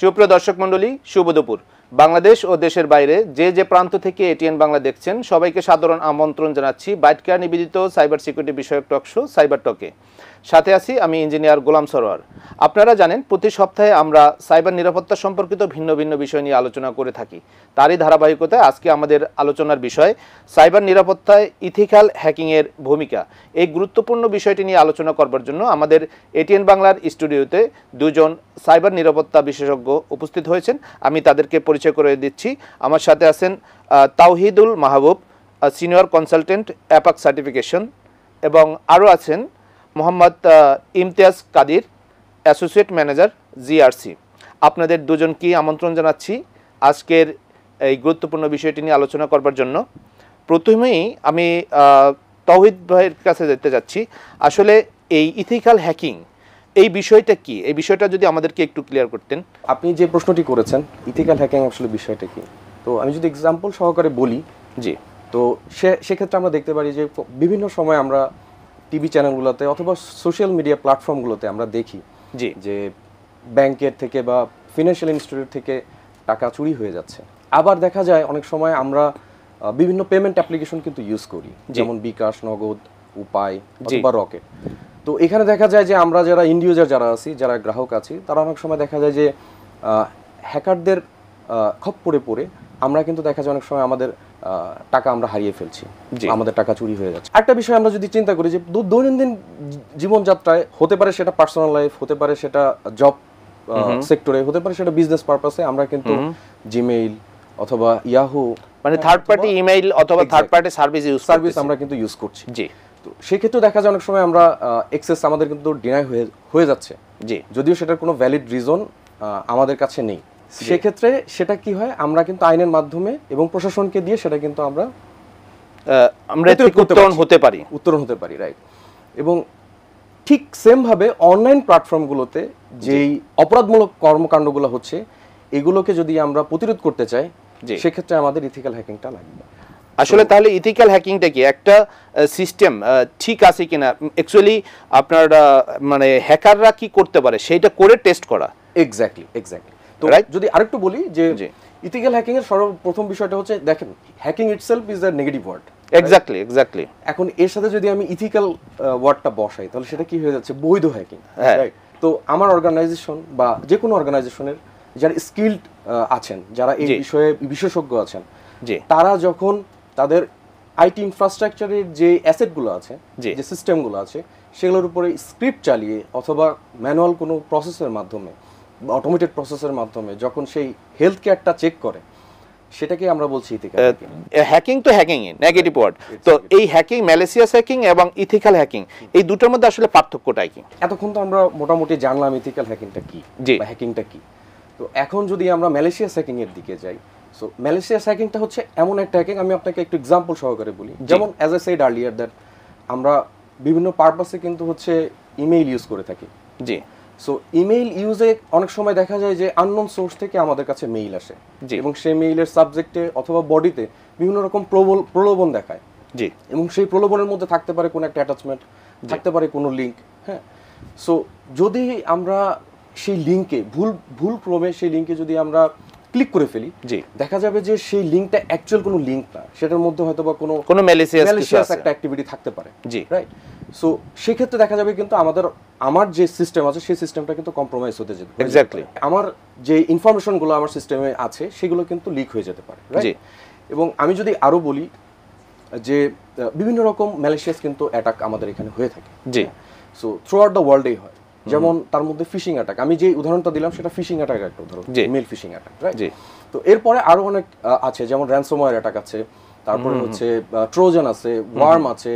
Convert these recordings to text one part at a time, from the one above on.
সুপ্রিয় দর্শক মণ্ডলী, শুভ দুপুর। বাংলাদেশ ও দেশের বাইরে যে প্রান্ত থেকে এটিএন বাংলা দেখছেন সবাইকে সাধারণ আমন্ত্রণ জানাচ্ছি বাইটকেয়ার নিবেদিত সাইবার সিকিউরিটি বিষয়ক টক শো সাইবার টকে। সাথে আছি আমি ইঞ্জিনিয়ার গোলাম সরোয়ার। আপনারা জানেন প্রতি সপ্তাহে আমরা সাইবার নিরাপত্তা সম্পর্কিত ভিন্ন ভিন্ন বিষয় নিয়ে আলোচনা করে থাকি। তারই ধারাবাহিকতায় আজকে আমাদের আলোচনার বিষয় সাইবার নিরাপত্তায় ইথিক্যাল হ্যাকিংয়ের ভূমিকা। এই গুরুত্বপূর্ণ বিষয়টি নিয়ে আলোচনা করবার জন্য আমাদের এটিএন বাংলার স্টুডিওতে দুজন সাইবার নিরাপত্তা বিশেষজ্ঞ উপস্থিত হয়েছেন। আমি তাদেরকে পরিচয় করে দিচ্ছি। আমার সাথে আছেন Tawhidul Mahbub, senior consultant APAC certification, এবং আরও আছেন Mohammad Imtiaz Kadir, associate manager GRC. আপনাদের দুজনকেই আমন্ত্রণ জানাচ্ছি আজকের এই গুরুত্বপূর্ণ বিষয়টি নিয়ে আলোচনা করবার জন্য। প্রথমেই আমি তাওহিদ ভাইয়ের কাছে যেতে যাচ্ছি। আসলে এই ইথিক্যাল হ্যাকিং এই বিষয়টা কি, এই বিষয়টা যদি আমাদেরকে একটু ক্লিয়ার করতেন। আপনি যে প্রশ্নটি করেছেন ইথিক্যাল হ্যাকিং আসলে বিষয়টা কি, তো আমি যদি এক্সাম্পল সহকারে বলি, জি, তো সেক্ষেত্রে আমরা দেখতে পারি যে বিভিন্ন সময় আমরা টিভি চ্যানেলগুলোতে অথবা সোশ্যাল মিডিয়া প্ল্যাটফর্মগুলোতে আমরা দেখি জি, যে ব্যাংকের থেকে বা ফিনান্সিয়াল ইনস্টিটিউট থেকে টাকা চুরি হয়ে যাচ্ছে। আবার দেখা যায় অনেক সময় আমরা বিভিন্ন পেমেন্ট অ্যাপ্লিকেশন কিন্তু ইউজ করি, যেমন বিকাশ, নগদ, উপায় অথবা রকেট। তো এখানে দেখা যায় যে আমরা যারা ইন্ড ইউজার যারা আছি, যারা গ্রাহক আছি, তারা অনেক সময় দেখা যায় যে হ্যাকারদের খপ্পরে পড়ে আমরা কিন্তু দেখা যায় অনেক সময় আমাদের টাকা আমরা হারিয়ে ফেলছি, আমাদের টাকা চুরি হয়ে যাচ্ছে। একটা বিষয় আমরা যদি চিন্তা করি যে দৈনন্দিন জীবনযাত্রায় হতে পারে সেটা পার্সোনাল লাইফ, হতে পারে সেটা জব সেক্টরে, হতে পারে সেটা বিজনেস পারপাসে, আমরা কিন্তু জিমেইল অথবা ইয়াহু মানে থার্ড পার্টি ইমেইল অথবা থার্ড পার্টি সার্ভিস আমরা কিন্তু ইউজ করছি। জি, তো সেক্ষেত্রে দেখা যায় অনেক সময় আমরা অ্যাক্সেস আমাদের কিন্তু ডিনাই হয়ে যাচ্ছে, জি, যদিও সেটার কোনো ভ্যালিড রিজন আমাদের কাছে নেই। সেক্ষেত্রে সেটা কি হয়, আমরা কিন্তু আইনের মাধ্যমে এবং প্রশাসনকে দিয়ে সেটা কিন্তু আমরা উত্তরণ হতে পারি, রাইট। এবং ঠিক সেম ভাবে অনলাইন প্ল্যাটফর্মগুলোতে যেই অপরাধমূলক কর্মকাণ্ডগুলো হচ্ছে, এগুলোকে যদি আমরা প্রতিরোধ করতে চাই, সেক্ষেত্রে আমাদের ইথিক্যাল হ্যাকিংটা লাগবে। আসলে তাহলে ইথিক্যাল হ্যাকিংটা কি একটা সিস্টেম ঠিক আছে কিনা, অ্যাকচুয়ালি আপনার মানে হ্যাকাররা কি করতে পারে সেটা করে টেস্ট করা। এক্স্যাক্টলি। তো যদি আরেকটু বলি যে ইথিক্যাল হ্যাকিং এর সর্বপ্রথম বিষয়টা হচ্ছে, দেখেন, hacking itself is a negative word. Exactly. এখন এর সাথে যদি আমি ইথিক্যাল ওয়ার্ডটা বসাই, তাহলে সেটা কি হয়ে যাচ্ছে, বৈধ হ্যাকিং, রাইট। তো আমার অর্গানাইজেশন বা যে কোনো অর্গানাইজেশনের যারা স্কিলড আছেন, যারা এই বিষয়ে বিশেষজ্ঞ আছেন, তারা যখন তাদের আইটি ইনফ্রাস্ট্রাকচারের যে অ্যাসেটগুলো আছে, যে সিস্টেমগুলো আছে, সেগুলোর উপরে স্ক্রিপ্ট চালিয়ে অথবা ম্যানুয়াল কোনো প্রসেসের মাধ্যমে, অটোমেটেড প্রসেসের মাধ্যমে যখন সেই হেলথ কেয়ারটা চেক করে, সেটাকে আমরা বলছি ইথিক্যাল হ্যাকিং। হ্যাকিং তো হ্যাকিং এর নেগেটিভ ওয়ার্ড। তো এই হ্যাকিং, ম্যালিসিয়াস হ্যাকিং এবং ইথিক্যাল হ্যাকিং, এই দুটোর মধ্যে আসলে পার্থক্যটাই কি? এতক্ষণ তো আমরা মোটামুটি জানলাম ইথিক্যাল হ্যাকিংটা কি বা হ্যাকিংটা কি। তো এখন যদি আমরা ম্যালিসিয়াস হ্যাকিং এর দিকে যাই, সো ম্যালিসিয়াস হ্যাকিংটা হচ্ছে এমন একটা হ্যাকিং, আমি আপনাকে একটু এক্সাম্পল সহকারে বলি। যেমন as I said earlier that আমরা বিভিন্ন পারপাসে কিন্তু হচ্ছে ইমেইল ইউজ করে থাকি। জি। সো ইমেইল ইউজে অনেক সময় দেখা যায় যে আননোন সোর্স থেকে আমাদের কাছে মেইল আসে, এবং সেই মেইলের সাবজেক্টে অথবা বডিতে বিভিন্ন রকম প্রলোভন দেখায়। জি। এবং সেই প্রলোভনের মধ্যে থাকতে পারে কোনো একটা অ্যাটাচমেন্ট, থাকতে পারে কোনো লিঙ্ক। হ্যাঁ, সো যদি আমরা সেই লিঙ্কে ভুল ক্রমে সেই লিঙ্কে যদি আমরা ক্লিক করে ফেলি, দেখা যাবে যে সেই লিঙ্কটা অ্যাকচুয়াল কোনো লিঙ্ক না, সেটার মধ্যে হয়তো বা কোনো ম্যালিসিয়াস একটা অ্যাক্টিভিটি থাকতে পারে, রাইট। সো সেক্ষেত্রে দেখা যাবে কিন্তু আমার যে সিস্টেম আছে সেই সিস্টেমটা কিন্তু কম্প্রোমাইজ হতে যেতে পারে। এক্স্যাক্টলি। আমার যে ইনফরমেশনগুলো আমার সিস্টেমে আছে সেগুলো কিন্তু লিক হয়ে যেতে পারে, রাইট। এবং আমি যদি আরো বলি যে বিভিন্ন রকম ম্যালিসিয়াস কিন্তু অ্যাটাক আমাদের এখানে হয়ে থাকে। জি। সো থ্রু আউট দ্য ওয়ার্ল্ডেই হয়। যেমন তার মধ্যে ফিশিং অ্যাটাক, আমি যে উদাহরণটা দিলাম সেটা ফিশিং অ্যাটাক একটা উদাহরণ, মেল ফিশিং অ্যাটাক, রাইট। তো এরপরে আরো অনেক আছে, যেমন র্যানসমওয়্যার অ্যাটাক আছে, তারপরে হচ্ছে ট্রোজান আছে, ওয়ার্ম আছে,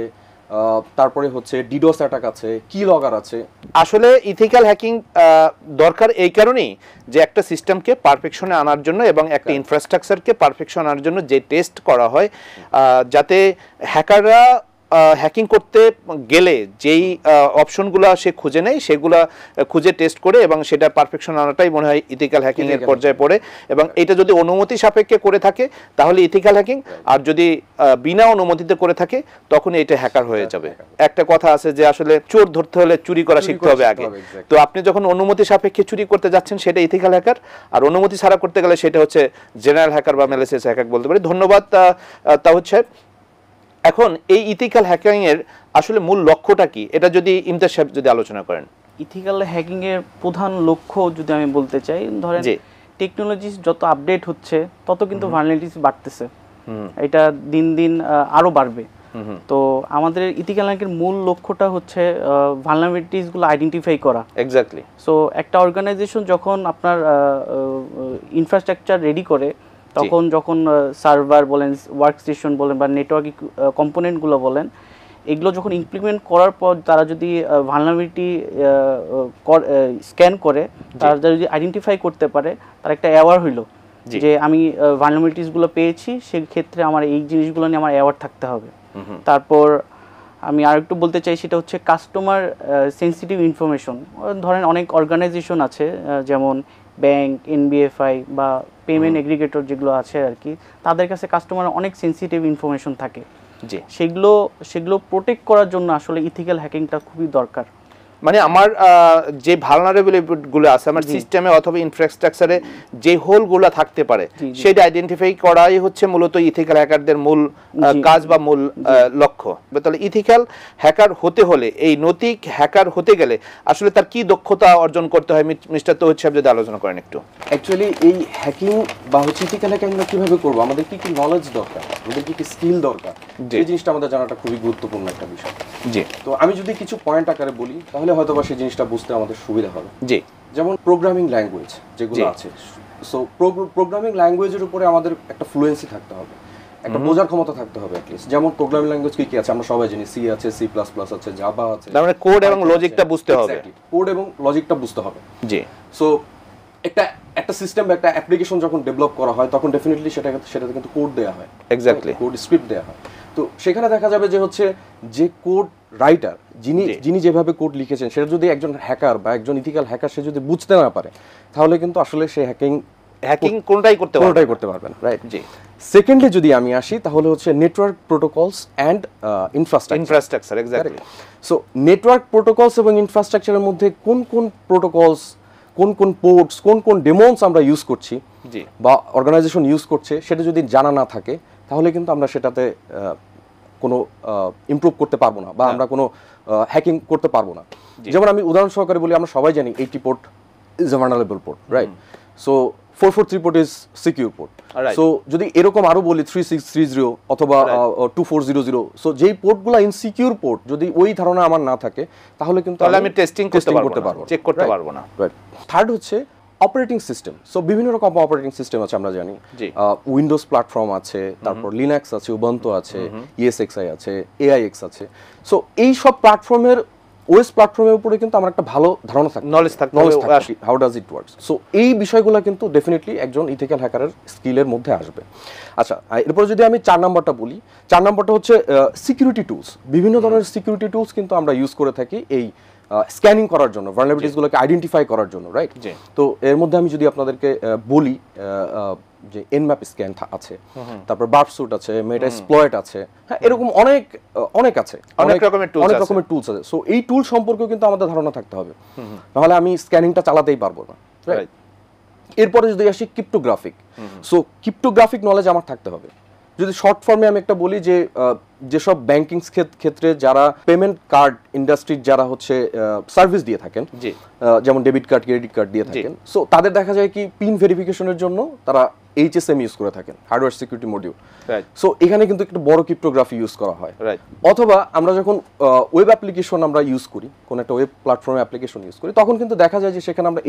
তারপরে হচ্ছে ডিডোস অ্যাটাক আছে, কি লগর আছে। আসলে ইথিক্যাল হ্যাকিং দরকার এই কারণেই যে একটা সিস্টেমকে পারফেকশনে আনার জন্য এবং একটা ইনফ্রাস্ট্রাকচারকে পারফেকশন আনার জন্য যে টেস্ট করা হয়, যাতে হ্যাকাররা হ্যাকিং করতে গেলে যেই অপশনগুলো সে খুঁজে নেয় সেগুলা খুঁজে টেস্ট করে এবং সেটা পারফেকশন আনাটাই মনে হয় ইথিক্যাল হ্যাকিং এর পর্যায়ে পড়ে। এবং এটা যদি অনুমতি সাপেক্ষে করে থাকে তাহলে ইথিক্যাল হ্যাকিং, আর যদি বিনা অনুমতিতে করে থাকে তখন এটা হ্যাকার হয়ে যাবে। একটা কথা আছে যে আসলে চোর ধরতে হলে চুরি করা শিখতে হবে আগে। তো আপনি যখন অনুমতি সাপেক্ষে চুরি করতে যাচ্ছেন সেটা ইথিক্যাল হ্যাকার, আর অনুমতি ছাড়া করতে গেলে সেটা হচ্ছে জেনারেল হ্যাকার বা ম্যালিসিয়াস হ্যাকার বলতে পারি। ধন্যবাদ তাহিদ সাহেব। এখন এই ইথিক্যাল হ্যাকিং এর আসলে মূল লক্ষ্যটা কি, এটা যদি ইমতিয়াজ সাহেব যদি আলোচনা করেন। ইথিক্যাল হ্যাকিং এর প্রধান লক্ষ্য যদি আমি বলতে চাই, ধরেন টেকনোলজি যত আপডেট হচ্ছে তত কিন্তু ভালনারেবিলিটিস বাড়তেছে, এটা দিন দিন আরো বাড়বে। তো আমাদের ইথিক্যাল হ্যাকিং এর মূল লক্ষ্যটা হচ্ছে ভালনারেবিলিটিস গুলো আইডেন্টিফাই করা। এক্স্যাক্টলি। সো একটা অর্গানাইজেশন যখন আপনার ইনফ্রাস্ট্রাকচার রেডি করে, তখন যখন সার্ভার বলেন, ওয়ার্কস্টেশন বলেন বা নেটওয়ার্কিং কম্পোনেন্টগুলো বলেন, এগুলো যখন ইমপ্লিমেন্ট করার পর তারা যদি ভালনারেবিলিটি স্ক্যান করে, তারা যদি আইডেন্টিফাই করতে পারে, তার একটা অ্যাওয়ার হইলো যে আমি ভালনারেবিলিটিসগুলো পেয়েছি, সেক্ষেত্রে আমার এই জিনিসগুলো নিয়ে আমার অ্যাওয়ার থাকতে হবে। তারপর আমি আরেকটু বলতে চাই, সেটা হচ্ছে কাস্টমার সেন্সিটিভ ইনফরমেশন। ধরেন অনেক অর্গানাইজেশন আছে যেমন ব্যাংক, এনবিএফআই বা পেমেন্ট এগ্রিগেটর যেগুলো আছে আর কি, তাদের কাছে কাস্টমারের অনেক সেন্সিটিভ ইনফরমেশন থাকে, সেগুলো প্রোটেক্ট করার জন্য আসলে ইথিক্যাল হ্যাকিংটা খুবই দরকার। মানে আমার যে ভালনারেবিলিটিগুলো আছে আমার সিস্টেমে অথবা ইনফ্রাস্ট্রাকচারে যে হোলগুলো থাকতে পারে সেটা আইডেন্টিফাই করাই হচ্ছে মূলত ইথিক্যাল হ্যাকারদের মূল কাজ বা মূল লক্ষ্য। তাহলে ইথিক্যাল হ্যাকার হতে হলে, এই নৈতিক হ্যাকার হতে গেলে আসলে তার কি দক্ষতা অর্জন করতে হয়, মিস্টার তৌহিদ সাহেব যদি আলোচনা করেন একটু। অ্যাকচুয়ালি এই হ্যাকিং বা হচ্ছে ইথিক্যাল হ্যাকিং আমরা কিভাবে করব, আমাদের কি কি নলেজ দরকার, আমাদের কি কি স্কিল দরকার, এই জিনিসটা আমাদের জানাটা খুবই গুরুত্বপূর্ণ একটা বিষয়। জি। তো আমি যদি কিছু পয়েন্ট আকারে বলি তাহলে হয়তো বা সেই জিনিসটা বুঝতে আমাদের সুবিধা হবে। জি। যেমন প্রোগ্রামিং ল্যাঙ্গুয়েজ যেগুলো আছে, সো প্রোগ্রামিং ল্যাঙ্গুয়েজের উপরে আমাদের একটা ফ্লুয়েন্সি থাকতে হবে, একটা বোঝার ক্ষমতা থাকতে হবে অ্যাটলিস্ট। যেমন প্রোগ্রামিং ল্যাঙ্গুয়েজ কি কি আছে আমরা সবাই জানি, সি আছে, সি প্লাস প্লাস আছে, জাভা আছে। তার মানে কোড এবং লজিকটা বুঝতে হবে। কোড এবং লজিকটা বুঝতে হবে। জি। সো একটা সিস্টেম বা একটা অ্যাপ্লিকেশন যখন ডেভেলপ করা হয় তখন ডেফিনেটলি সেটাতে কিন্তু কোড দেওয়া হয়। এক্স্যাক্টলি। কোড স্ক্রিপ্ট দেওয়া হয়। তো সেখানে দেখা যাবে যে হচ্ছে যে কোড রাইটার যিনি যেভাবে কোড লিখেছেন সেটা যদি একজন হ্যাকার বা একজন ইথিক্যাল হ্যাকার সে যদি বুঝতে না পারে, তাহলে কিন্তু আসলে সে হ্যাকিং কোনটাই করতে পারবে না। রাইট। জি। সেকেন্ডলি যদি আমি আসি তাহলে হচ্ছে network protocols and infrastructure. Exactly. So network protocols এবং ইনফ্রাস্ট্রাকচারের মধ্যে কোন কোন প্রোটোকলস, কোন কোন পোর্টস, কোন কোন ডেমনস আমরা ইউজ করছি বা অর্গানাইজেশন ইউজ করছে, সেটা যদি জানা না থাকে তাহলে কিন্তু আমরা সেটাতে কোনো ইমপ্রুভ করতে পারবো না বা আমরা কোনো হ্যাকিং করতে পারবো না। যেমন আমি উদাহরণ সহকারে বলি, আমরা সবাই জানি 80 port is a vulnerable port, right? So 443 port is secure port. So যদি এরকম আরো বলি 3630 অথবা 2400, সো যেই পোর্টগুলো ইনসিকিউর পোর্ট, যদি ওই ধারণা আমার না থাকে তাহলে কিন্তু আমি টেস্টিং করতে পারবো, চেক করতে পারবো না। রাইট। থার্ড হচ্ছে অপারেটিং সিস্টেম। সো বিভিন্ন রকম অপারেটিং সিস্টেম আছে আমরা জানি, উইন্ডোজ প্ল্যাটফর্ম আছে, তারপর লিনাক্স আছে, উবুন্টু আছে, ESXi আছে, AIX আছে। সো এই সব প্ল্যাটফর্মের ওএস প্ল্যাটফর্মের উপরে কিন্তু আমার একটা ভালো ধারণা থাকে, নলেজ থাকে, how does it works. So এই বিষয়গুলো কিন্তু ডেফিনেটলি একজন ইথিক্যাল হ্যাকারের স্কিলের মধ্যে আসবে। আচ্ছা, এরপর যদি আমি 4 নাম্বারটা বলি, 4 নাম্বারটা হচ্ছে সিকিউরিটি টুলস। বিভিন্ন ধরনের সিকিউরিটি টুলস কিন্তু আমরা ইউজ করে থাকি এই স্ক্যানিং করার জন্য, ভালনারেবিলিটিসগুলোকে আইডেন্টিফাই করার জন্য, রাইট? তো এর মধ্যে আমি যদি আপনাদেরকে বলি যে এনম্যাপ স্ক্যান আছে, তারপর বার্বস্যুট আছে, মেটাএক্সপ্লয়েট আছে, হ্যাঁ, এরকম অনেক আছে, অনেক রকমের টুলস আছে। সো এই টুল সম্পর্কেও কিন্তু আমাদের ধারণা থাকতে হবে, নাহলে আমি স্ক্যানিংটা চালাতেই পারবো না, রাইট? এরপরে যদি আসি ক্রিপ্টোগ্রাফিক, সো ক্রিপ্টোগ্রাফিক নলেজ আমার থাকতে হবে। যদি শর্ট ফর্মে আমি একটা বলি যে যেসব ব্যাংকিং ক্ষেত্রে যারা পেমেন্ট কার্ড ইন্ডাস্ট্রির যারা হচ্ছে সার্ভিস দিয়ে থাকেন, যেমন ডেবিট কার্ড, ক্রেডিট কার্ড দিয়ে থাকেন, সো তাদের দেখা যায় কি পিন ভেরিফিকেশনের জন্য তারা HSM ইউজ করে থাকেন, হার্ডওয়্যার সিকিউরিটি মডিউল। সো এখানে কিন্তু একটা বড় ক্রিপ্টোগ্রাফি ইউজ করা হয়। অথবা আমরা যখন ওয়েব অ্যাপ্লিকেশন আমরা ইউজ করি, কোন একটা ওয়েব প্ল্যাটফর্মে অ্যাপ্লিকেশন ইউজ করি, তখন কিন্তু দেখা যায় যে সেখানে আমরা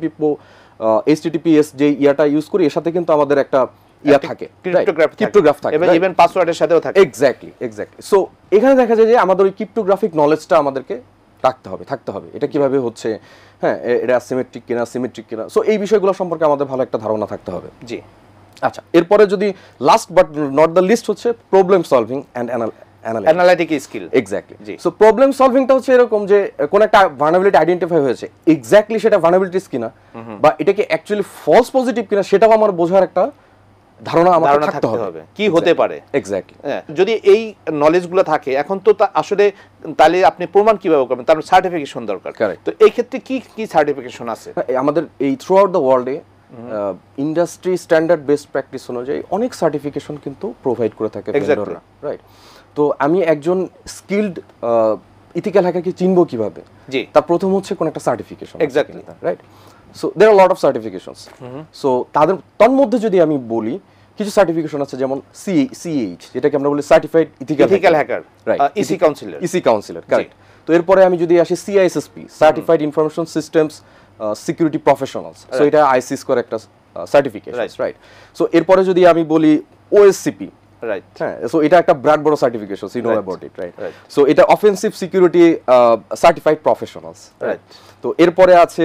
HTTPS যে ইয়াটা ইউজ করি, এর সাথে কিন্তু আমাদের একটা থাকে, ক্রিপ্টোগ্রাফ থাকে, এবং ইভেন পাসওয়ার্ডের সাথেও থাকে। এক্স্যাক্টলি। সো এখানে দেখা যায় যে আমাদের ওই ক্রিপ্টোগ্রাফিক নলেজটা আমাদেরকে থাকতে হবে। এটা কিভাবে হচ্ছে, হ্যাঁ, এটা সিমেট্রিক কিনা, সিমেট্রিক কিনা, সো এই বিষয়গুলো সম্পর্কে আমাদের ভালো একটা ধারণা থাকতে হবে। জি। আচ্ছা, এরপরে যদি last but not the least হচ্ছে problem solving and analytic skill. Exactly. So problem সলভিংটা হচ্ছে এরকম যে কোন একটা ভালনারেবিলিটি আইডেন্টিফাই হয়েছে, এক্স্যাক্টলি সেটা ভালনারেবিলিটিস কিনা বা এটা কি অ্যাকচুয়ালি ফলস পজিটিভ কিনা সেটাও আমার বোঝার একটা ধারণা আমার থাকতে হবে কি হতে পারে। এক্স্যাক্টলি। যদি এই নলেজগুলো থাকে, এখন তো আসলে তাহলে আপনি প্রমাণ কিভাবে করবেন? তার সার্টিফিকেশন দরকার। তো এই ক্ষেত্রে কি কি সার্টিফিকেশন আছে আমাদের এই থ্রু আউট দ্য ওয়ার্ল্ডে? ইন্ডাস্ট্রি স্ট্যান্ডার্ড বেস্ট প্র্যাকটিস অনুযায়ী অনেক সার্টিফিকেশন কিন্তু প্রোভাইড করে থাকে ভেন্ডররা, রাইট? তো আমি একজন স্কিলড ইথিক্যাল হ্যাকারকে চিনবো কিভাবে? তার প্রথম হচ্ছে কোন একটা certification. Exactly, right. So there are lot of certifications. So তাদের তন্মধ্যে যদি আমি বলি কিছু সার্টিফিকেশন আছে, যেমন সিএইচ, যেটাকে আমরা বলি certified ethical hacker, right, EC council, correct. তো এরপরে আমি যদি আসি CISSP, certified information systems security professionals, so এটা আইসিস করে একটা সার্টিফিকেশন, রাইট? সো এরপরে যদি আমি বলি ওএসসিপি, রাইট, হ্যাঁ, সো এটা একটা ব্রাড বড় certification, so you know about it, right? So এটা offensive security certified professionals, right? তো এরপরে আছে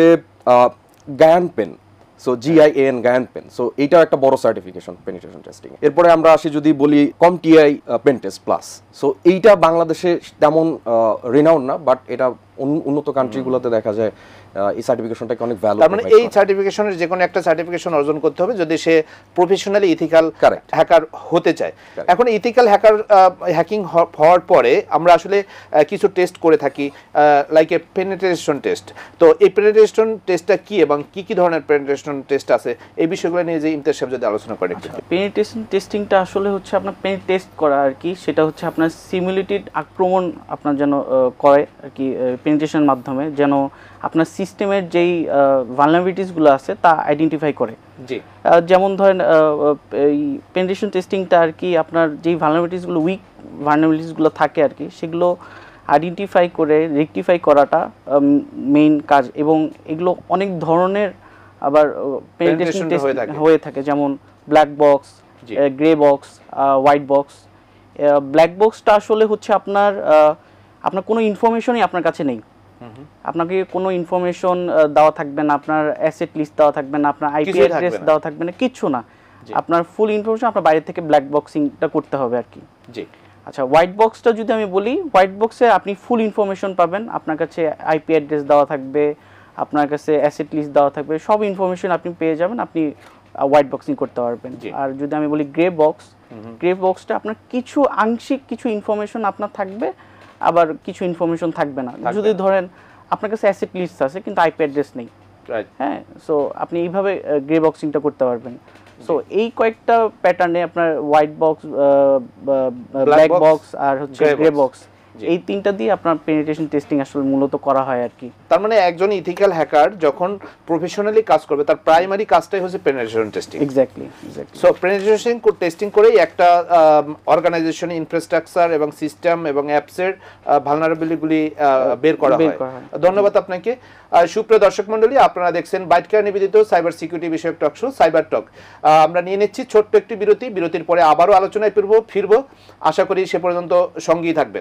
গায়ান পেন, সো GIAN গায়ান পেন, সো এইটাও একটা বড় সার্টিফিকেশন পেনিট্রেশন টেস্টিং। এরপরে আমরা আসি যদি বলি CompTIA pen test plus, so এইটা বাংলাদেশে তেমন রিনাউন্ড না, বাট এটা উন্নত কান্ট্রিগুলোতে দেখা যায় এই সার্টিফিকেশনটাকে অনেক ভ্যালু। তার মানে এই সার্টিফিকেশনের যে কোনো একটা সার্টিফিকেশন অর্জন করতে হবে যদি সে প্রফেশনালি ইথিক্যাল হ্যাকার হতে চায়। এখন ইথিক্যাল হ্যাকিং হওয়ার পরে আমরা আসলে কিছু টেস্ট করে থাকি, লাইক এ পেনিট্রেশন টেস্ট। তো এই পেনিট্রেশন টেস্টটা কি এবং কি কি ধরনের পেনিট্রেশন টেস্ট আছে, এই বিষয়গুলো নিয়ে যে ইমতিয়াজ সাহেব যদি আলোচনা করেন একটু। পেনিট্রেশন টেস্টিংটা আসলে হচ্ছে আপনার পেনি টেস্ট করা আর কি, সেটা হচ্ছে আপনার সিমুলেটেড আক্রমণ আপনার যেন করে আর কি পেনিট্রেশনের মাধ্যমে, যেন আপনার সিস্টেমের যেই ভালনারেবিলিটিসগুলো আছে তা আইডেন্টিফাই করে। যেমন ধরেন এই পেনিট্রেশন টেস্টিংটা আর কি আপনার যেই ভালনারেবিলিটিসগুলো উইক ভালনারেবিলিটিসগুলো থাকে আর কি সেগুলো আইডেন্টিফাই করে রেকটিফাই করাটা মেইন কাজ। এবং এগুলো অনেক ধরনের আবার পেনিট্রেশন টেস্ট হয়ে থাকে, যেমন black box, grey box, white box. Black বক্সটা আসলে হচ্ছে আপনার কোনো ইনফরমেশনই আপনার কাছে নেই, আপনাকে কোনো ইনফরমেশন দেওয়া থাকবে না, আপনার অ্যাসেট লিস্ট দেওয়া থাকবে না, আপনার আইপি অ্যাড্রেস দেওয়া থাকবে না, কিচ্ছু না। আপনার ফুল ইনফরমেশন আপনার বাইরে থেকে ব্ল্যাক বক্সিংটা করতে হবে আর কি। আচ্ছা, হোয়াইট বক্সটা যদি আমি বলি, হোয়াইট বক্সে আপনি ফুল ইনফরমেশন পাবেন, আপনার কাছে আইপি অ্যাড্রেস দেওয়া থাকবে, আপনার কাছে অ্যাসেট লিস্ট দেওয়া থাকবে, সব ইনফরমেশন আপনি পেয়ে যাবেন, আপনি হোয়াইট বক্সিং করতে পারবেন। আর যদি আমি বলি গ্রে বক্স, গ্রে বক্সটা আপনার কিছু আংশিক কিছু ইনফরমেশন আপনার থাকবে, আবার কিছু ইনফরমেশন থাকবে না। যদি ধরেন আপনার কাছে অ্যাসেট লিস্ট আছে কিন্তু আইপি অ্যাড্রেস নেই, হ্যাঁ, সো আপনি এইভাবে গ্রে বক্সিংটা করতে পারবেন। সো এই কয়েকটা প্যাটার্নে আপনার হোয়াইট বক্স, ব্ল্যাক বক্স আর হচ্ছে গ্রে বক্স, এই তিনটা দিয়ে আপনার পেনিট্রেশন টেস্টিং আসলে মূলত করা হয় আর কি। তার মানে একজন ইথিক্যাল হ্যাকার যখন প্রফেশনালি কাজ করবে তার প্রাইমারি কাজটাই হচ্ছে penetration testing. Exactly. So penetration testing করেই একটা অর্গানাইজেশন ইনফ্রাস্ট্রাকচার এবং সিস্টেম এবং অ্যাপসের ভালনারেবিলিটিগুলি বের করা হয়। ধন্যবাদ আপনাকে। সুপ্রিয় দর্শক মণ্ডলী, আপনারা দেখছেন বাইটকেয়ার নিবেদিত সাইবার সিকিউরিটি বিষয়ক টক শো সাইবার টক। আমরা নিয়ে নিচ্ছি ছোট্ট একটি বিরতি। বিরতির পরে আবারও আলোচনায় ফিরবো। আশা করি সে পর্যন্ত সঙ্গেই থাকবেন।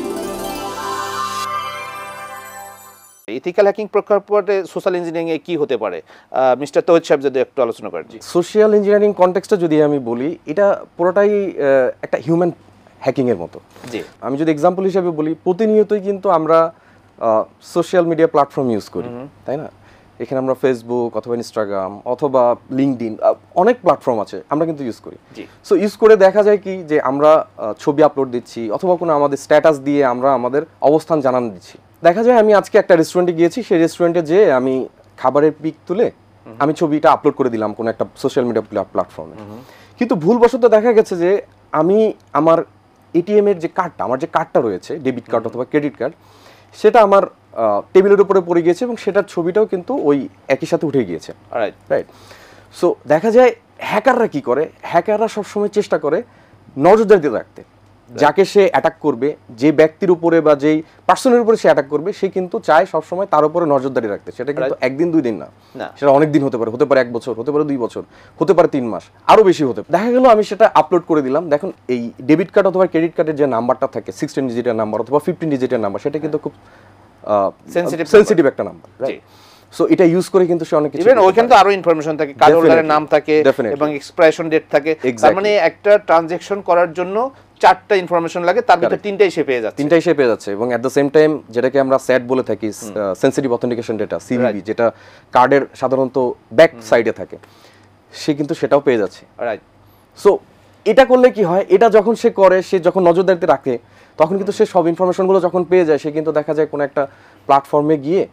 ইথিক্যাল হ্যাকিং প্রেক্ষাপটে সোশ্যাল ইঞ্জিনিয়ারিং এ কি হতে পারে, মিস্টার তৌহিদ সাহেব যদি একটু আলোচনা করেন। সোশ্যাল ইঞ্জিনিয়ারিং কনটেক্সটে যদি আমি বলি, এটা পুরোটাই একটা হিউম্যান হ্যাকিং এর মতো। আমি যদি এক্সাম্পল হিসেবে বলি, প্রতিনিয়তই কিন্তু আমরা সোশ্যাল মিডিয়া প্ল্যাটফর্ম ইউজ করি, তাই না? এখানে আমরা ফেসবুক অথবা ইনস্টাগ্রাম অথবা লিঙ্কডইন, অনেক প্ল্যাটফর্ম আছে, আমরা কিন্তু ইউজ করি। সো ইউজ করে দেখা যায় কি যে আমরা ছবি আপলোড দিচ্ছি অথবা কোনো আমাদের স্ট্যাটাস দিয়ে আমরা আমাদের অবস্থান জানান দিচ্ছি। দেখা যায় আমি আজকে একটা রেস্টুরেন্টে গিয়েছি, সেই রেস্টুরেন্টে যেয়ে আমি খাবারের পিক তুলে আমি ছবিটা আপলোড করে দিলাম কোনো একটা সোশ্যাল মিডিয়া প্ল্যাটফর্মে। কিন্তু ভুলবশত দেখা গেছে যে আমি আমার এটিএম এর যে কার্ডটা, আমার যে কার্ডটা রয়েছে ডেবিট কার্ড অথবা ক্রেডিট কার্ড, সেটা আমার টেবিলের উপরে পড়ে গিয়েছে এবং সেটার ছবিটাও কিন্তু ওই একই সাথে উঠে গিয়েছে, রাইট? সো দেখা যায় হ্যাকাররা কি করে, হ্যাকাররা সবসময় চেষ্টা করে নজরদারি রাখতে, যাকে সে অ্যাটাক করবে, যে ব্যক্তির উপরে বা যেই পার্সনের উপরে সে অ্যাটাক করবে, সে কিন্তু চায় সবসময় তার উপরে নজরদারি রাখতে। সেটা কিন্তু একদিন দুই দিন না, সেটা অনেক দিন হতে পারে, হতে পারে 1 বছর, হতে পারে 2 বছর, হতে পারে 3 মাস, আরো বেশি হতে পারে। দেখা গেল আমি সেটা আপলোড করে দিলাম, দেখুন এই ডেবিট কার্ড অথবা ক্রেডিট কার্ডের যে নাম্বারটা থাকে 16 ডিজিটের নাম্বার অথবা 15 ডিজিটের নাম্বার, সেটা কিন্তু খুব সেনসিটিভ একটা নাম্বার, রাইট? সো এটা ইউজ করে কিন্তু সে অনেক কিছু ইভেন ওইখানে তো আরো ইনফরমেশন থাকে, কার্ড হোল্ডারের নাম থাকে এবং এক্সপায়ারেশন ডেট থাকে। তার মানে একটা ট্রানজাকশন করার জন্য 4টা ইনফরমেশন লাগে, তার ভিতরে 3টাই সে পেয়ে যাচ্ছে। 3টাই সে পেয়ে যাচ্ছে এবং এট দ্য সেম টাইম যেটাকে আমরা স্যাট বলে থাকি, সেনসিটিভ অথেন্টিকেশন ডেটা, সিভিভি, যেটা কার্ডের সাধারণত ব্যাক সাইডে থাকে, সে কিন্তু সেটাও পেয়ে যাচ্ছে। রাইট। সো এটা করলে কি হয়, এটা যখন সে করে, সে যখন নজরদারিতে রাখে, তখন কিন্তু সে সব ইনফরমেশনগুলো যখন পেয়ে যায়, সে কিন্তু দেখা যায় কোনো একটা প্ল্যাটফর্মে গিয়ে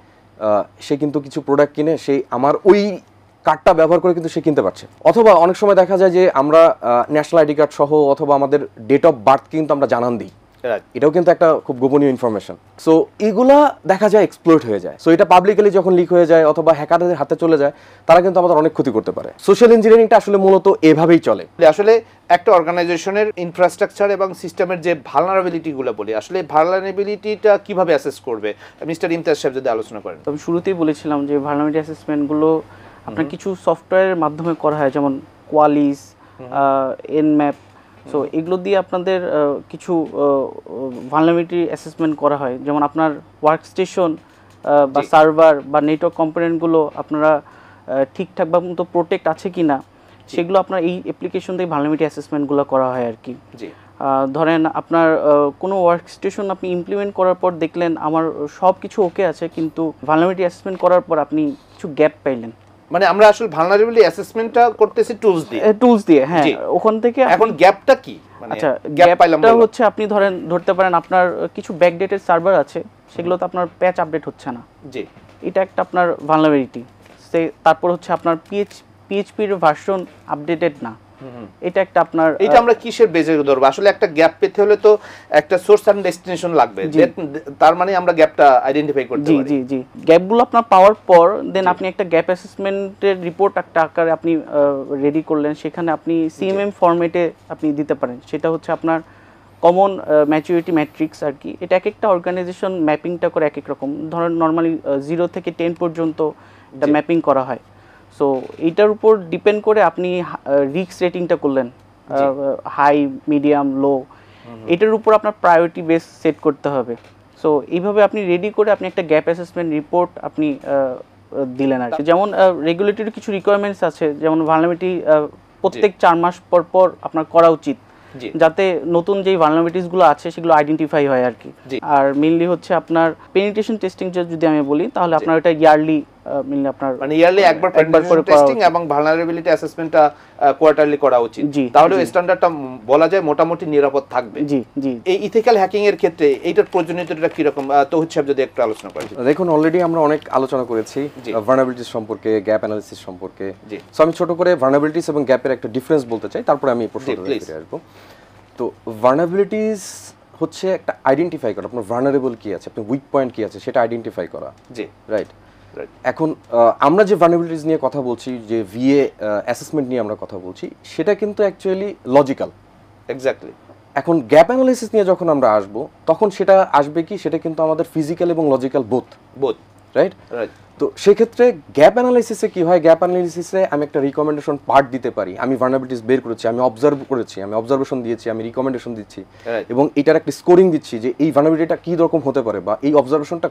সে কিন্তু কিছু প্রোডাক্ট কিনে সে আমার ওই কার্ডটা ব্যবহার করে কিন্তু সে কিনতে পারছে। অথবা অনেক সময় দেখা যায় যে আমরা ন্যাশনাল আইডি কার্ড সহ অথবা আমাদের ডেট অফ বার্থ কিন্তু আমরা জানান দিই, এটাও কিন্তু একটা খুব গোপনীয় ইনফরমেশন। সো এগুলা দেখা যায় এক্সপ্লয়েট হয়ে যায়। সো এটা পাবলিকলি যখন লিক হয়ে যায় অথবা হ্যাকারদের হাতে চলে যায়, তারা কিন্তু আমাদের অনেক ক্ষতি করতে পারে। সোশ্যাল ইঞ্জিনিয়ারিংটা আসলে মূলত এভাবেই চলে। আসলে একটা অর্গানাইজেশনের ইনফ্রাস্ট্রাকচার এবং সিস্টেমের যে ভালনারেবিলিটি গুলো বলি, আসলে ভালনারেবিলিটিটা কিভাবে অ্যাসেস করবে, মিস্টার ইমতিয়াজ সাহেব যদি আলোচনা করেন। তবে শুরুতেই বলেছিলাম যে ভালনারেবিলিটি অ্যাসেসমেন্ট গুলো আপনার কিছু সফটওয়্যারের মাধ্যমে করা হয়, যেমন কোয়ালিস, এনম্যাপ। সো এগুলো দিয়ে আপনাদের কিছু ভালনারেবিলিটি অ্যাসেসমেন্ট করা হয়, যেমন আপনার ওয়ার্কস্টেশন বা সার্ভার বা নেটওয়ার্ক কম্পোনেন্টগুলো আপনারা ঠিকঠাকভাবে মতো প্রোটেক্ট আছে কি না, সেগুলো আপনার এই অ্যাপ্লিকেশন থেকে ভালনারেবিলিটি অ্যাসেসমেন্টগুলো করা হয় আর কি। ধরেন আপনার কোনো ওয়ার্কস্টেশন আপনি ইমপ্লিমেন্ট করার পর দেখলেন আমার সব কিছু ওকে আছে, কিন্তু ভালনারেবিলিটি অ্যাসেসমেন্ট করার পর আপনি কিছু গ্যাপ পাইলেন। মানে আমরা আসলে ভালনারেবিলিটি অ্যাসেসমেন্টটা করতেছি টুলস দিয়ে, হ্যাঁ, ওখান থেকে এখন গ্যাপটা কি? মানে আচ্ছা, গ্যাপ পাইলাম হচ্ছে আপনি ধরতে পারেন আপনার কিছু ব্যাকডেটেড সার্ভার আছে, সেগুলোতে আপনার প্যাচ আপডেট হচ্ছে না। জি, এটা একটা আপনার ভালনারেবিলিটি। তারপর হচ্ছে আপনার পিএইচপির ভার্সন আপডেটেড না, এটা একটা আপনার। এটা আমরা কিসের বেজে ধরবো? আসলে একটা গ্যাপ পেতে হলে তো একটা সোর্স এন্ড ডেস্টিনেশন লাগবে, তার মানে আমরা গ্যাপটা আইডেন্টিফাই করতে পারি। জি জি, গ্যাপগুলো আপনার পাওয়ার পর দেন আপনি একটা গ্যাপ অ্যাসেসমেন্টের রিপোর্ট একটা আকারে আপনি রেডি করলেন, সেখানে আপনি সিএমএম ফরম্যাটে আপনি দিতে পারেন। সেটা হচ্ছে আপনার কমন ম্যাচুরিটি ম্যাট্রিক্স আর কি। এটা এক একটা অর্গানাইজেশন ম্যাপিংটা করে এক এক রকম। ধরেন নর্মালি 0 থেকে 10 পর্যন্ত এটা ম্যাপিং করা হয়। সো এইটার উপর ডিপেন্ড করে আপনি রিস্ক রেটিংটা করলেন, হাই, মিডিয়াম, লো, এটার উপর আপনার প্রায়োরিটি বেস সেট করতে হবে। সো এইভাবে আপনি রেডি করে আপনি একটা গ্যাপ অ্যাসেসমেন্ট রিপোর্ট আপনি দিলেন আর কি। যেমন রেগুলেটরি কিছু রিকোয়ারমেন্টস আছে, যেমন ভালনারেবিলিটি প্রত্যেক 4 মাস পর পর আপনার করা উচিত, যাতে নতুন যেই ভালনারেবিলিটিসগুলো আছে সেগুলো আইডেন্টিফাই হয় আর কি। আর মেইনলি হচ্ছে আপনার পেনিট্রেশন টেস্টিং যদি আমি বলি, তাহলে আপনার এটা ইয়ারলি মেইনলি আপনার মানে ইয়ারলি একবার পেনিট্রেশন টেস্টিং এবং ভালনারেবিলিটি অ্যাসেসমেন্টটা কোয়ার্টারলি করা উচিত, তাহলে স্ট্যান্ডার্ডটা বলা যায় মোটামুটি নিরাপদ থাকবে। জি জি। এই ইথিক্যাল হ্যাকিং এর ক্ষেত্রে এইটার প্রয়োজনীয়তাটা কি রকম, তৌহিদ সাহেব যদি একটু আলোচনা করেন। দেখুন, অলরেডি আমরা অনেক আলোচনা করেছি ভালনারেবিলিটিস সম্পর্কে, গ্যাপ অ্যানালিসিস সম্পর্কে। সো আমি ছোট করে ভালনারেবিলিটিস এবং গ্যাপের একটা ডিফারেন্স বলতে চাই, তারপরে আমি প্রশ্নটা ফিরে আসবো। তো ভালনারেবিলিটিস হচ্ছে একটা আইডেন্টিফাই করা, আপনার ভালনারেবল কি আছে, আপনার উইক পয়েন্ট কি আছে, সেটা আইডেন্টিফাই করা। জি, রাইট। এখন আমরা যে ভালনারেবিলিটিস নিয়ে কথা বলছি, যে ভিএ অ্যাসেসমেন্ট নিয়ে আমরা কথা বলছি, সেটা কিন্তু অ্যাকচুয়ালি লজিক্যাল। এক্স্যাক্টলি। এখন গ্যাপ অ্যানালিসিস নিয়ে যখন আমরা আসব, তখন সেটা আসবে কি, সেটা কিন্তু আমাদের ফিজিক্যাল এবং লজিক্যাল বোথ। রাইট। তো সেক্ষেত্রে গ্যাপ অ্যানালাইসিসে কি হয়, গ্যাপ অ্যানালাইসিসে আমি একটা রিকমেন্ডেশন পার্ট দিতে পারি। আমি ভালনারেবিলিটিস বের করেছি, আমি অবজার্ভ করেছি, আমি অবজারভেশন দিয়েছি, আমি রিকমেন্ডেশন দিচ্ছি এবং এটার একটা স্কোরিং দিচ্ছি যে এই ভালনারেবিলিটিটা কি রকম হতে পারে বা এই অবজারভেশনটা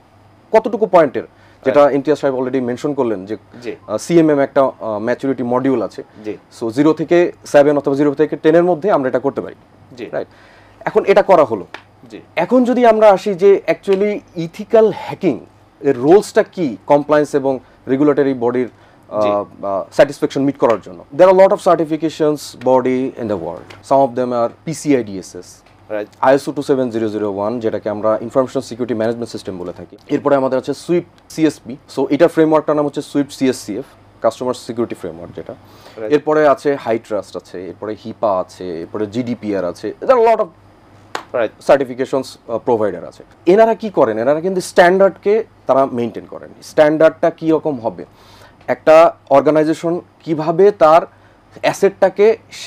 কতটুকু পয়েন্টের, যেটা ইমতিয়াজ সাহেব অলরেডি মেনশন করলেন যে সিএমএম একটা ম্যাচুরিটি মডিউল আছে। সো 0 থেকে 7 অথবা 0 থেকে 10 এর মধ্যে আমরা এটা করতে পারি। রাইট। এখন এটা করা হলো। এখন যদি আমরা আসি যে অ্যাকচুয়ালি ইথিক্যাল হ্যাকিং এর রোলসটা কি কমপ্লায়েন্স এবং রেগুলেটরি বডির স্যাটিসফ্যাকশন মিট করার জন্য। There are lot of certifications body in the world. Some of them are PCI DSS, ISO 27001, যেটাকে আমরা ইনফরমেশন সিকিউরিটি ম্যানেজমেন্ট সিস্টেম বলে থাকি। এরপরে আমাদের আছে সুইফট CSP। সো এটা ফ্রেমওয়ার্কটার নাম হচ্ছে SWIFT CSCF, customer security framework যেটা। এরপরে আছে হাই ট্রাস্ট আছে, এরপরে HIPAA আছে, এরপরে GDPR আছে। There are lot of certifications provider আছে। এনারা কি করেন, এনারা কিন্তু স্ট্যান্ডার্ডকে তারা মেনটেন করেন। স্ট্যান্ডার্ডটা কি রকম হবে, একটা অর্গানাইজেশন কিভাবে তার অ্যাসেটটাকে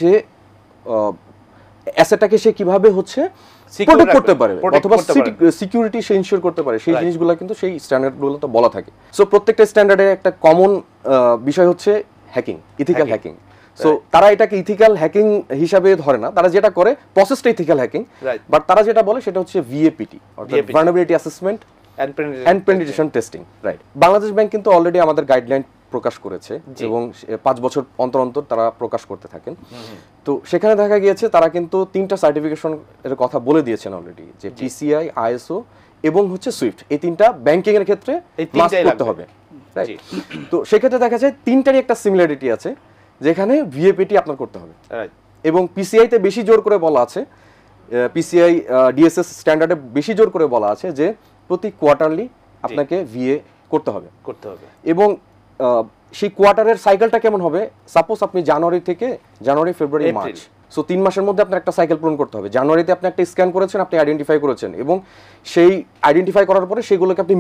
সে কিভাবে হচ্ছে প্রোটেক্ট করতে পারে অথবা সিকিউরিটি সে ইনশিওর করতে পারে, সেই জিনিসগুলো কিন্তু সেই স্ট্যান্ডার্ডগুলো তো বলা থাকে। সো প্রত্যেকটা স্ট্যান্ডার্ডের একটা কমন বিষয় হচ্ছে হ্যাকিং, ইথিক্যাল হ্যাকিং। সো তারা এটাকে ইথিক্যাল হ্যাকিং হিসাবে ধরে না, তারা যেটা করে প্রসেসটা ইথিক্যাল হ্যাকিং, বাট তারা যেটা বলে সেটা হচ্ছে VAPT, অর্থাৎ vulnerability assessment and penetration testing, right. Bangladesh bank কিন্তু অলরেডি আমাদের গাইডলাইন প্রকাশ করেছে এবং 5 বছর অন্তর অন্তর তারা প্রকাশ করতে থাকেন। তো সেখানে দেখা গিয়েছে তারা কিন্তু 3টা সার্টিফিকেশন এর কথা বলে দিয়েছেন অলরেডি, যে PCI, ISO এবং হচ্ছে সুইফট, এই 3টা ব্যাংকিং এর ক্ষেত্রে মাস্ট করতে হবে, রাইট। তো সেক্ষেত্রে দেখা যায় 3টারই একটা সিমিলারিটি আছে, যেখানে VAPT আপনার করতে হবে, এবং PCI তে বেশি জোর করে বলা আছে, PCI DSS স্ট্যান্ডার্ডে বেশি জোর করে বলা আছে যে প্রতি কোয়ার্টারলি আপনাকে VA করতে হবে। এবং সেই কোয়ার্টারের সাইকেলটা কেমন হবে, সাপোজ আপনি জানুয়ারি, ফেব্রুয়ারি, মার্চ, সো 3 মাসের মধ্যে আপনার একটা সাইকেল পূরণ করতে হবে। জানুয়ারিতে আপনি একটা স্ক্যান করেছেন, আপনি আইডেন্টিফাই করেছেন, এবং সেই আইডেন্টিফাই করার পরে সেগুলোকে আপনি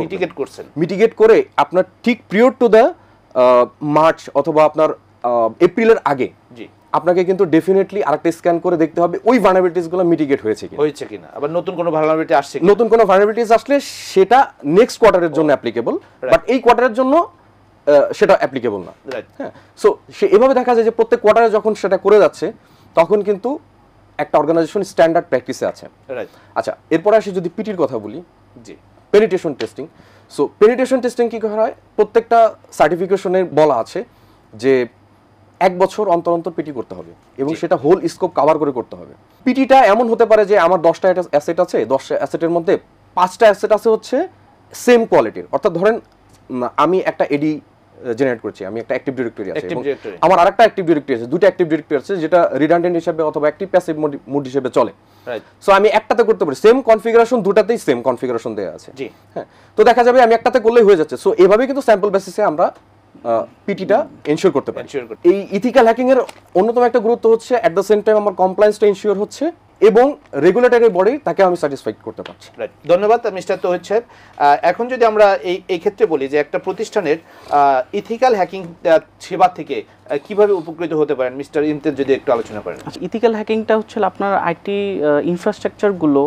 মিটিগেট করে আপনার ঠিক পিরিয়ড টু দ্য মার্চ অথবা আপনার এপ্রিলের আগে আপনাকে কিন্তু ডেফিনেটলি আরেকটা স্ক্যান করে দেখতে হবে ওই ভালনারেবিলিটিস গুলো মিটিগেট হয়েছে কিনা, আবার নতুন কোনো ভালনারেবিলিটিস আসলে সেটা নেক্সট কোয়ার্টারের জন্য অ্যাপ্লিকেবল, বাট এই কোয়ার্টারের জন্য সেটা অ্যাপ্লিকেবল না। হ্যাঁ, সো সে এভাবে দেখা যায় যে প্রত্যেক কোয়ার্টারে যখন সেটা করে যাচ্ছে তখন কিন্তু একটা অর্গানাইজেশন স্ট্যান্ডার্ড প্র্যাকটিসে আছে। আচ্ছা, এরপর আসি যদি পিটির কথা বলি, penetration testing. So penetration testing কি করা হয়, প্রত্যেকটা সার্টিফিকেশনে বলা আছে যে 1 বছর অন্তর অন্তর পিটি করতে হবে এবং সেটা হোল স্কোপ কভার করে করতে হবে। পিটিটা এমন হতে পারে যে আমার 10টা অ্যাসেট আছে, 10টা অ্যাসেটের মধ্যে 5টা অ্যাসেট আছে হচ্ছে সেম কোয়ালিটির, অর্থাৎ ধরেন আমি একটা এডি জেনারেট করছি, আমি একটা অ্যাক্টিভ ডিরেক্টরি আছে, আমার আরেকটা অ্যাক্টিভ ডিরেক্টরি আছে, দুটো অ্যাক্টিভ ডিরেক্টরি আছে যেটা রিডান্ডেন্ট হিসেবে অথবা অ্যাক্টিভ প্যাসিভ মোড হিসেবে চলে। সো আমি একটাতে করতে পারি, সেম কনফিগারেশন, দুটাতেই সেম কনফিগারেশন দেওয়া আছে। হ্যাঁ, তো দেখা যাবে আমি একটাতে করলেই হয়ে যাচ্ছে। সো এভাবে কিন্তু স্যাম্পল বেসিসে আমরা পিটিটা এনশিওর করতে পারি। এই ইথিক্যাল হ্যাকিং এর অন্যতম একটা গুরুত্ব হচ্ছে এট দ্য সেম টাইম আমার কমপ্লায়েন্সটা এনশিওর হচ্ছে এবং রেগুলেটরি বডি তাকে আমি স্যাটিসফাইড করতে পারছি। ধন্যবাদ মিস্টার তৌহিদ সাহেব। এখন যদি আমরা এই ক্ষেত্রে বলি যে একটা প্রতিষ্ঠানের ইথিক্যাল হ্যাকিং সেবা থেকে কিভাবে উপকৃত হতে পারেন, মিস্টার ইমতিয়াজ যদি একটু আলোচনা করেন। ইথিক্যাল হ্যাকিংটা হচ্ছে আপনার আইটি ইনফ্রাস্ট্রাকচারগুলো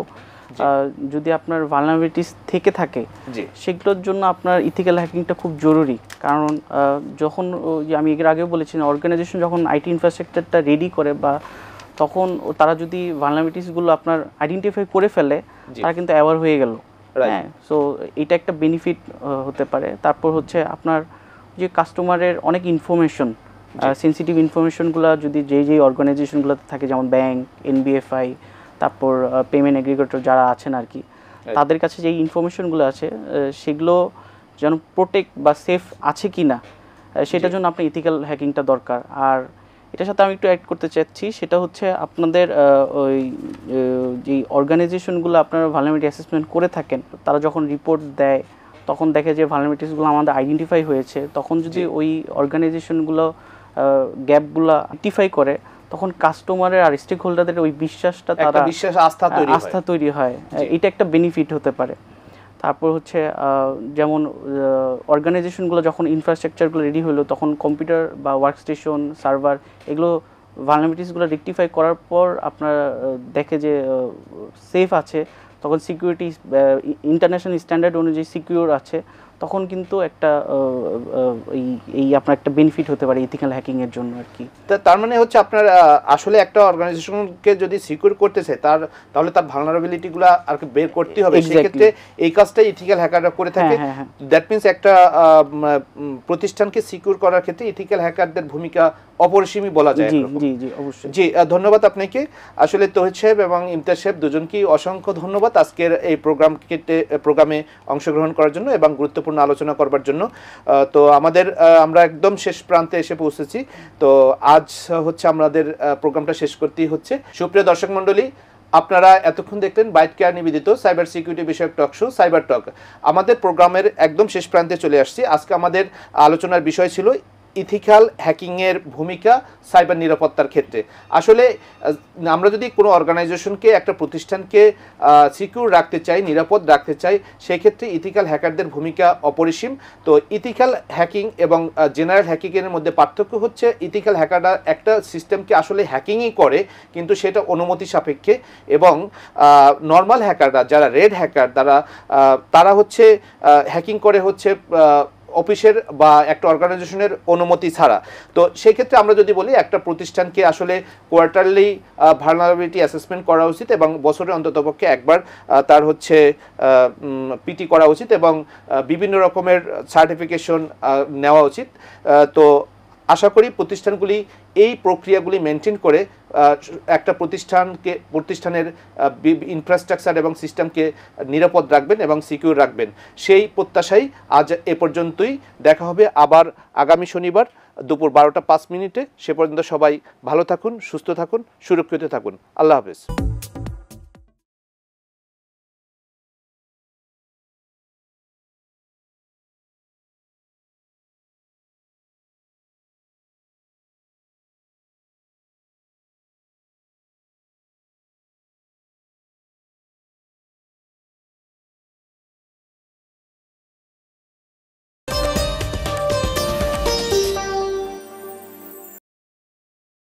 যদি আপনার ভালনারেবিলিটিস থেকে থাকে সেগুলোর জন্য আপনার ইথিক্যাল হ্যাকিংটা খুব জরুরি। কারণ যখন আমি এর আগেও বলেছি, অর্গানাইজেশন যখন আইটি ইনফ্রাস্ট্রাকচারটা রেডি করে বা তখন তারা যদি ভালনারেবিলিটিসগুলো আপনার আইডেন্টিফাই করে ফেলে, তারা কিন্তু অ্যাওয়ার হয়ে গেল। হ্যাঁ, সো এটা একটা বেনিফিট হতে পারে। তারপর হচ্ছে আপনার যে কাস্টমারের অনেক ইনফরমেশন, সেন্সিটিভ ইনফরমেশনগুলো যদি যেই অর্গানাইজেশনগুলোতে থাকে, যেমন ব্যাংক, NBFI, তারপর পেমেন্ট এগ্রিগেটর যারা আছেন আর কি, তাদের কাছে যে ইনফরমেশনগুলো আছে সেগুলো যেন প্রোটেক্ট বা সেফ আছে কি না, সেটার জন্য আপনার ইথিক্যাল হ্যাকিংটা দরকার। আর এটার সাথে আমি একটু অ্যাড করতে চাচ্ছি, সেটা হচ্ছে আপনাদের ওই যে অর্গানাইজেশনগুলো আপনারা ভালনারেবিলিটি অ্যাসেসমেন্ট করে থাকেন, তারা যখন রিপোর্ট দেয় তখন দেখে যে ভালনারেবিলিটিসগুলো আমাদের আইডেন্টিফাই হয়েছে, তখন যদি ওই অর্গানাইজেশনগুলো গ্যাপগুলো আইডেন্টিফাই করে, তখন কাস্টমারের আর স্টেক হোল্ডারদের ওই বিশ্বাসটা, তারা আস্থা তৈরি হয়। এটা একটা বেনিফিট হতে পারে। তারপর হচ্ছে যেমন অর্গানাইজেশনগুলো যখন ইনফ্রাস্ট্রাকচারগুলো রেডি হলো, তখন কম্পিউটার বা ওয়ার্কস্টেশন, সার্ভার, এগুলো ভালনারেবিলিটিসগুলো রেকটিফাই করার পর আপনার দেখে যে সেফ আছে, তখন সিকিউরিটি ইন্টারন্যাশনাল স্ট্যান্ডার্ড অনুযায়ী সিকিউর আছে, তখন কিন্তু একটা এই আপনার একটা বেনিফিট হতে পারে ইথিক্যাল হ্যাকিং এর জন্য আর কি। তার মানে হচ্ছে আপনার আসলে একটা অর্গানাইজেশনকে যদি সিকিউর করতে চায় তাহলে তার ভালনারেবিলিটিগুলো আর কি বের করতে হবে। সেক্ষেত্রে এই কাজটাই ইথিক্যাল হ্যাকাররা করে থাকে। দ্যাট মিনস একটা প্রতিষ্ঠানকে সিকিউর করার ক্ষেত্রে ইথিক্যাল হ্যাকারদের ভূমিকা অপরিসীম বলা যায়। জি অবশ্যই। জি, ধন্যবাদ আপনাকে। আসলে তৌহিদ সাহেব এবং ইমতিয়াজ সাহেব দুজনকেই অসংখ্য ধন্যবাদ আজকের এই প্রোগ্রামে অংশগ্রহণ করার জন্য এবং গুরুত্বপূর্ণ আলোচনা করবার জন্য। তো আমরা একদম শেষ প্রান্তে এসে পৌঁছেছি। তো আজ হচ্ছে আমাদের প্রোগ্রামটা শেষ করতেই হচ্ছে। সুপ্রিয় দর্শক মণ্ডলী, আপনারা এতক্ষণ দেখলেন বাইট কেয়ার নিবেদিত সাইবার সিকিউরিটি বিষয়ক টক শো সাইবার টক। আমাদের প্রোগ্রামের একদম শেষ প্রান্তে চলে আসছি। আজকে আমাদের আলোচনার বিষয় ছিল ইথিক্যাল হ্যাকিংয়ের ভূমিকা সাইবার নিরাপত্তার ক্ষেত্রে। আসলে আমরা যদি কোনো অর্গানাইজেশনকে, একটা প্রতিষ্ঠানকে সিকিউর রাখতে চাই, নিরাপদ রাখতে চাই, সেক্ষেত্রে ইথিক্যাল হ্যাকারদের ভূমিকা অপরিসীম। তো ইথিক্যাল হ্যাকিং এবং জেনারেল হ্যাকিংয়ের মধ্যে পার্থক্য হচ্ছে ইথিক্যাল হ্যাকাররা একটা সিস্টেমকে আসলে হ্যাকিংই করে, কিন্তু সেটা অনুমতি সাপেক্ষে, এবং নর্মাল হ্যাকাররা যারা রেড হ্যাকার তারা হচ্ছে হ্যাকিং করে হচ্ছে অফিসের বা একটা অর্গানাইজেশনের অনুমতি ছাড়া। তো সেই ক্ষেত্রে আমরা যদি বলি একটা প্রতিষ্ঠানকে আসলে কোয়ার্টারলি ভালনারেবিলিটি অ্যাসেসমেন্ট করা উচিত এবং বছরে অন্ততপক্ষে একবার তার হচ্ছে পিটি করা উচিত এবং বিভিন্ন রকমের সার্টিফিকেশন নেওয়া উচিত। তো আশা করি প্রতিষ্ঠানগুলি এই প্রক্রিয়াগুলি মেনটেন করে একটা প্রতিষ্ঠানের ইনফ্রাস্ট্রাকচার এবং সিস্টেমকে নিরাপদ রাখবেন এবং সিকিউর রাখবেন, সেই প্রত্যাশাই আজ এ পর্যন্তই। দেখা হবে আবার আগামী শনিবার দুপুর 12টা 5 মিনিটে। সে পর্যন্ত সবাই ভালো থাকুন, সুস্থ থাকুন, সুরক্ষিত থাকুন। আল্লাহ হাফেজ।